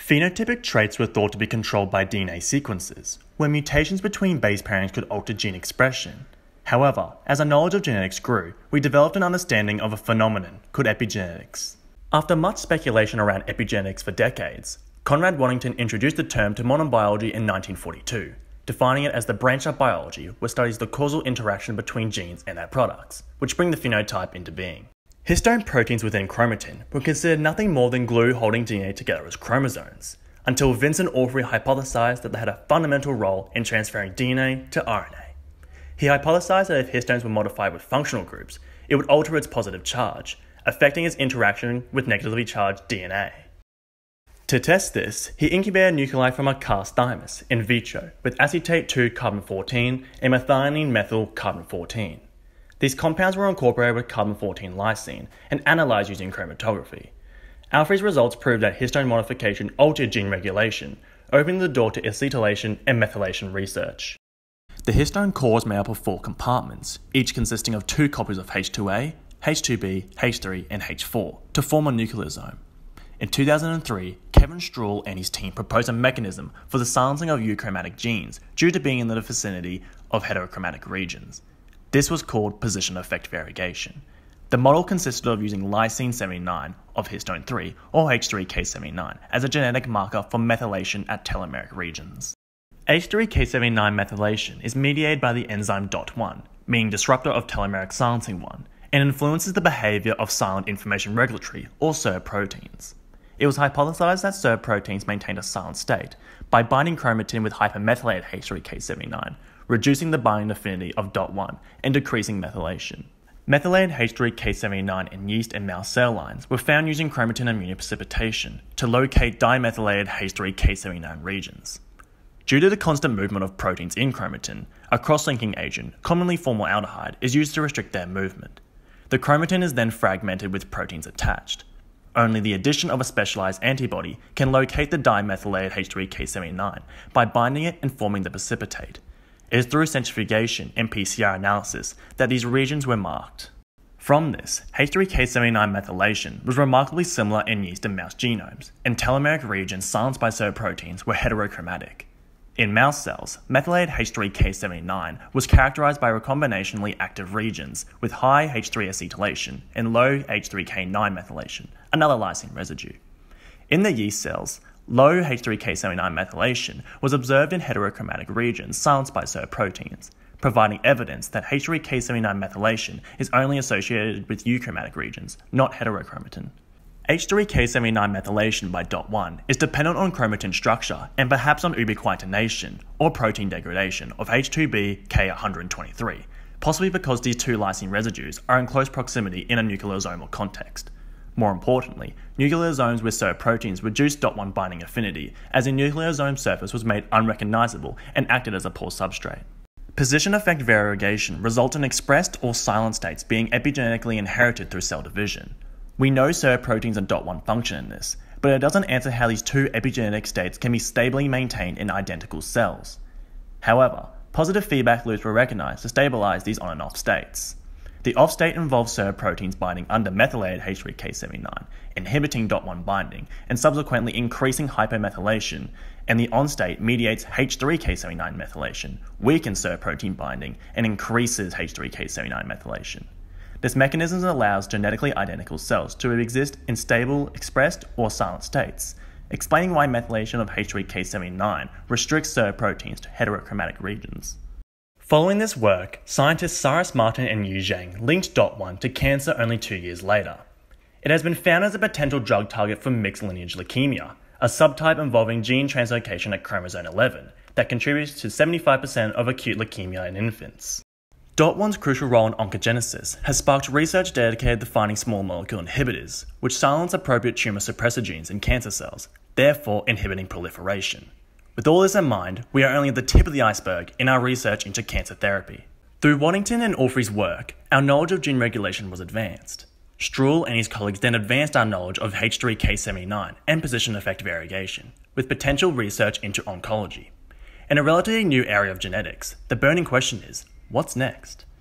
Phenotypic traits were thought to be controlled by DNA sequences, where mutations between base pairings could alter gene expression. However, as our knowledge of genetics grew, we developed an understanding of a phenomenon called epigenetics. After much speculation around epigenetics for decades, Conrad Waddington introduced the term to modern biology in 1942, defining it as the branch of biology which studies the causal interaction between genes and their products, which bring the phenotype into being. Histone proteins within chromatin were considered nothing more than glue holding DNA together as chromosomes, until Vincent Allfrey hypothesized that they had a fundamental role in transferring DNA to RNA. He hypothesized that if histones were modified with functional groups, it would alter its positive charge, affecting its interaction with negatively charged DNA. To test this, he incubated nuclei from a cast thymus in vitro with acetate 2-carbon-14 and methionine methyl carbon-14. These compounds were incorporated with carbon-14 lysine and analyzed using chromatography. Allfrey's results proved that histone modification altered gene regulation, opening the door to acetylation and methylation research. The histone core is made up of 4 compartments, each consisting of 2 copies of H2A, H2B, H3, and H4, to form a nucleosome. In 2003, Kevin Struhl and his team proposed a mechanism for the silencing of euchromatic genes due to being in the vicinity of heterochromatic regions. This was called position effect variegation. The model consisted of using lysine 79 of histone 3 or H3K79 as a genetic marker for methylation at telomeric regions. H3K79 methylation is mediated by the enzyme DOT1, meaning Disruptor Of Telomeric silencing 1, and influences the behavior of Silent Information Regulatory or SIR proteins. It was hypothesized that SIR proteins maintained a silent state by binding chromatin with hypomethylated H3K79, reducing the binding affinity of DOT1 and decreasing methylation. Methylated H3K79 in yeast and mouse cell lines were found using chromatin immunoprecipitation to locate dimethylated H3K79 regions. Due to the constant movement of proteins in chromatin, a cross-linking agent, commonly formaldehyde, is used to restrict their movement. The chromatin is then fragmented with proteins attached. Only the addition of a specialized antibody can locate the dimethylated H3K79 by binding it and forming the precipitate. It is through centrifugation and PCR analysis that these regions were marked. From this, H3K79 methylation was remarkably similar in yeast and mouse genomes, and telomeric regions silenced by SIR proteins were heterochromatic. In mouse cells, methylated H3K79 was characterized by recombinationally active regions with high H3 acetylation and low H3K9 methylation, another lysine residue. In the yeast cells, low H3K79 methylation was observed in heterochromatic regions silenced by SIR proteins, providing evidence that H3K79 methylation is only associated with euchromatic regions, not heterochromatin. H3K79 methylation by DOT1 is dependent on chromatin structure and perhaps on ubiquitination or protein degradation of H2B K123, possibly because these 2 lysine residues are in close proximity in a nucleosomal context. More importantly, nucleosomes with SIR proteins reduced DOT1 binding affinity as the nucleosome surface was made unrecognizable and acted as a poor substrate. Position effect variegation results in expressed or silent states being epigenetically inherited through cell division. We know SIR proteins and DOT1 function in this, but it doesn't answer how these 2 epigenetic states can be stably maintained in identical cells. However, positive feedback loops were recognized to stabilize these on and off states. The off state involves SIR proteins binding under methylated H3K79, inhibiting DOT1 binding, and subsequently increasing hypomethylation, and the on state mediates H3K79 methylation, weakens SIR protein binding, and increases H3K79 methylation. This mechanism allows genetically identical cells to exist in stable, expressed, or silent states, explaining why methylation of H3K79 restricts SIR proteins to heterochromatic regions. Following this work, scientists Cyrus Martin and Yu Zhang linked DOT1 to cancer only 2 years later. It has been found as a potential drug target for mixed lineage leukemia, a subtype involving gene translocation at chromosome 11 that contributes to 75% of acute leukemia in infants. DOT1's crucial role in oncogenesis has sparked research dedicated to finding small molecule inhibitors, which silence appropriate tumor suppressor genes in cancer cells, therefore inhibiting proliferation. With all this in mind, we are only at the tip of the iceberg in our research into cancer therapy. Through Waddington and Allfrey's work, our knowledge of gene regulation was advanced. Struhl and his colleagues then advanced our knowledge of H3K79 and position effect variegation, with potential research into oncology. In a relatively new area of genetics, the burning question is, what's next?